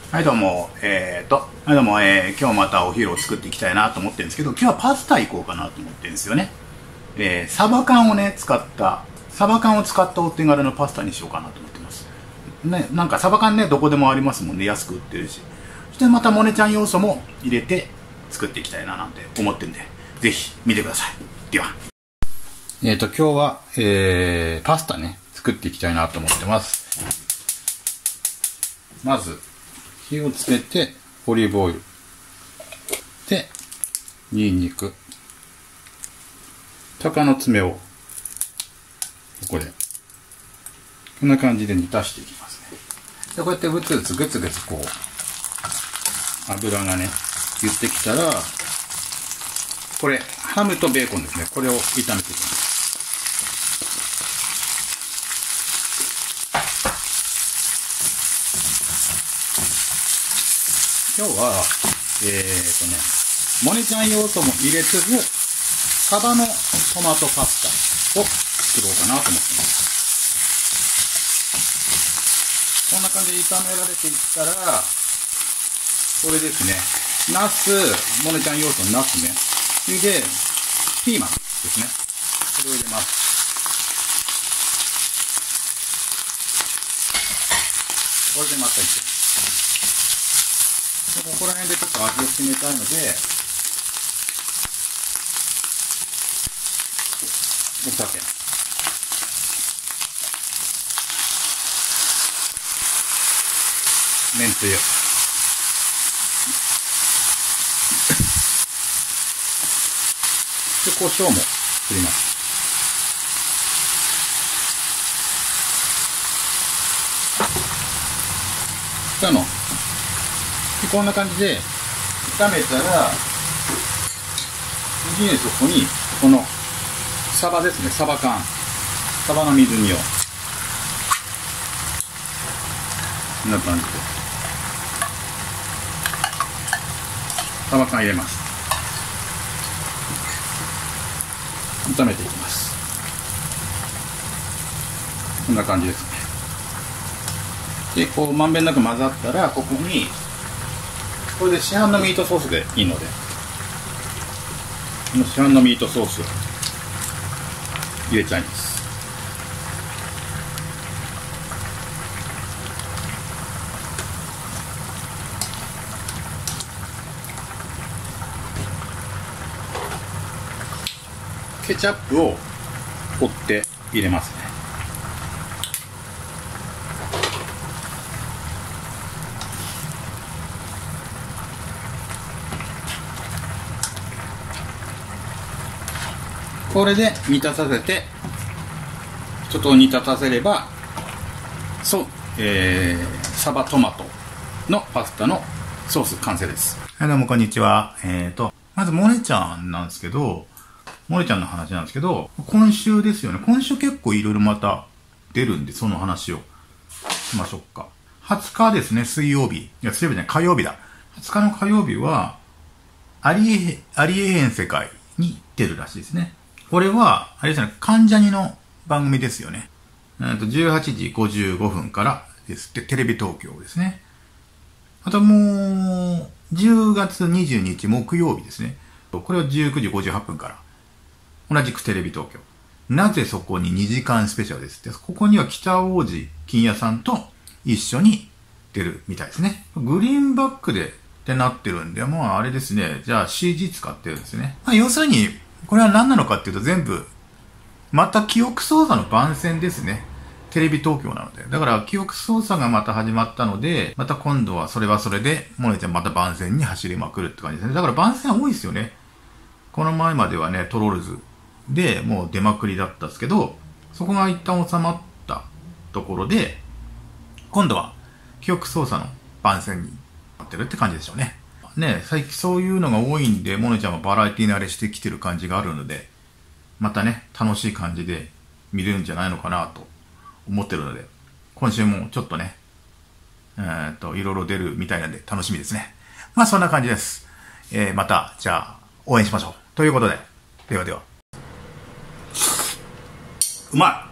はいどうも、はいどうも、今日またお昼を作っていきたいなと思ってるんですけど、今日はパスタ行こうかなと思ってるんですよね。サバ缶を使ったお手軽のパスタにしようかなと思ってます。ね、なんかサバ缶ね、どこでもありますもんね、安く売ってるし。そしてまたモネちゃん要素も入れて作っていきたいななんて思ってるんで、ぜひ見てください。では。今日は、パスタね、作っていきたいなと思ってます。まず、火をつけてオリーブオイルでニンニク、鷹の爪をここでこんな感じで煮立していきますね。でこうやってグツグツこう油がね言ってきたら、これハムとベーコンですね、これを炒めていきます。今日は、モネちゃん要素も入れつつ、サバのトマトパスタを作ろうかなと思ってます。こんな感じで炒められていったら、これですね、ナス、モネちゃん要素のナスね。それで、ピーマンですね。これを入れます。これでまた炒めます。ここら辺でちょっと味を決めたいので、お酒、めんつゆ、で胡椒も振ります。こんな感じで炒めたら、次にそこにこのサバですね、サバ缶、サバの水煮をこんな感じでサバ缶入れます。炒めていきます。こんな感じですね。でこうまんべんなく混ざったら、ここにこれで市販のミートソースでいいので、この市販のミートソースを入れちゃいます。ケチャップを折って入れますね。これで煮立たせて、ちょっと煮立たせれば、サバトマトのパスタのソース完成です。はい、どうもこんにちは。まずモネちゃんなんですけど、モネちゃんの話なんですけど、今週ですよね。今週結構いろいろまた出るんで、その話をしましょうか。20日ですね、水曜日。いや、水曜日じゃない、火曜日だ。20日の火曜日は、ありえへん世界に出るらしいですね。これは、あれですね、関ジャニの番組ですよね。18時55分からですって、テレビ東京ですね。あともう、10月22日木曜日ですね。これは19時58分から。同じくテレビ東京。なぜそこに2時間スペシャルですって。ここには北大路欣也さんと一緒に出るみたいですね。グリーンバックでってなってるんで、もうあれですね。じゃあ CG 使ってるんですね。要するに、これは何なのかっていうと全部、また記憶操作の番宣ですね。テレビ東京なので。だから記憶操作がまた始まったので、また今度はそれはそれで、モネちゃんまた番宣に走りまくるって感じですね。だから番宣多いですよね。この前まではね、トロールズでもう出まくりだったんですけど、そこが一旦収まったところで、今度は記憶操作の番宣になってるって感じでしょうね。ね、最近そういうのが多いんで、モネちゃんもバラエティ慣れしてきてる感じがあるので、またね、楽しい感じで見れるんじゃないのかなと思ってるので、今週もちょっとね、いろいろ出るみたいなんで楽しみですね。まあそんな感じです。また、じゃあ、応援しましょう。ということで、ではでは。うまい。